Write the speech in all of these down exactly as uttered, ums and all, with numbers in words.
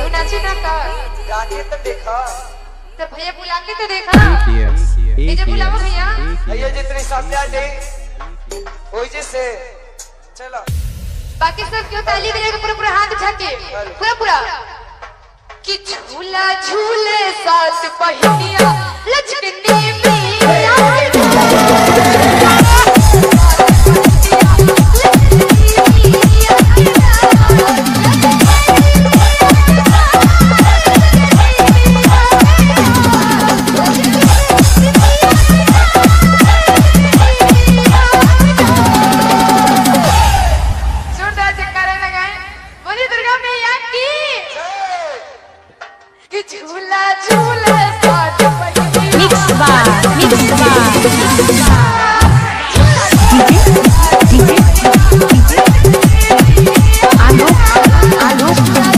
तू नाची ना का जाके तो देखा तो भैया बुला के तो देखा ये जब बुलाओ भैया भैया जितनी सामने दे ओई जैसे चलो बाकी सब क्यों ताली बजाकर पूरा पूरा हाथ उठा के पूरा पूरा कि झूला झूले साथ पहिया लचकनी झूला झूले साथ पहिया मिक्स बार मिक्स बार डीजे डीजे आलो आलो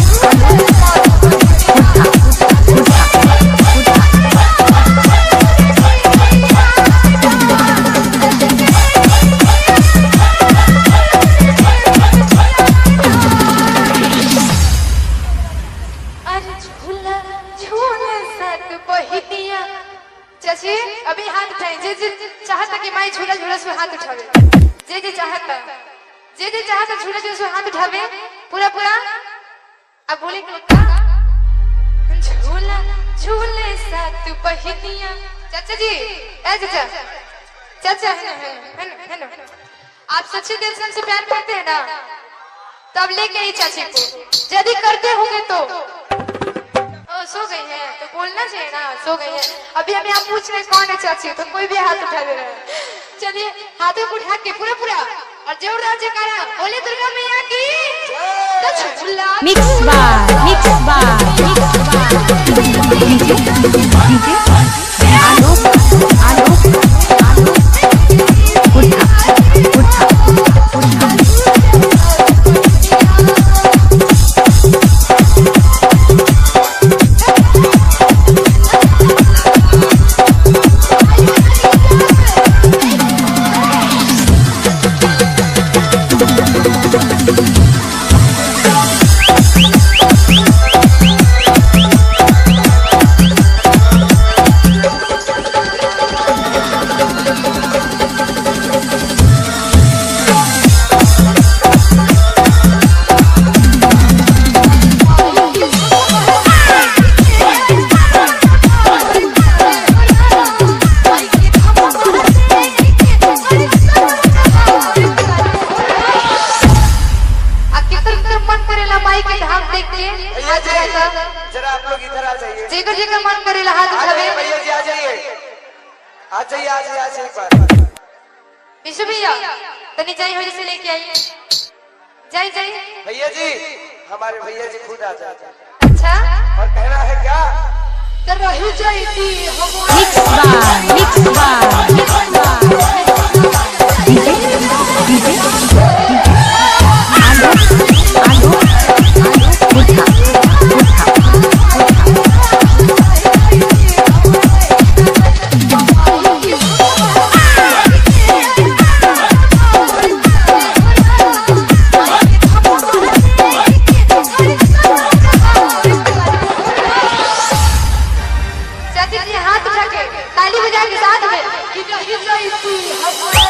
चाची अभी हाथ उठाए जे जे चाहता कि माई झूला झूला से हाथ उठावे जे जे चाहता जे जे चाहता झूला झूला से हाथ उठावे पूरा पूरा अब बोले कि झूला झूले साथ पहिया चाचा जी ए चाचा चाचा है है है आप सच्चे दिल से प्यार करते हैं ना तब लेके आई चाची को यदि करते होंगे तो सो गई है तो बोलना चाहिए ना सो गई है अभी हमें आप पूछ रहे कौन है चाची तो कोई भी हाथ उठा दे रहा है चलिए हाथों को उठा के पूरा पूरा और जोरदार जयकारा बोले दुर्गा मैया की तो झूला मिक्स बार मिक्स बार मिक्स बार डीजे डीजे आलो आलो आलो उठा उठा उठा जरा आप लोग इधर आ जाइए जेकर जेकर मन करेला हाथ उठावे भैया जी आ जाइए आ जाइए आ जाइए आ जाइए एक बार विशु भैया तनी जाई हो जैसे लेके आई जाई जाई भैया जी हमारे भैया जी खुद आ जाते अच्छा और कहना है क्या तो रही जाई थी मिक्स बार मिक्स बार मिक्स बार डीजे डीजे आलो आलो आलो उठा हाथ उठा के ताली बजा के साथ में कि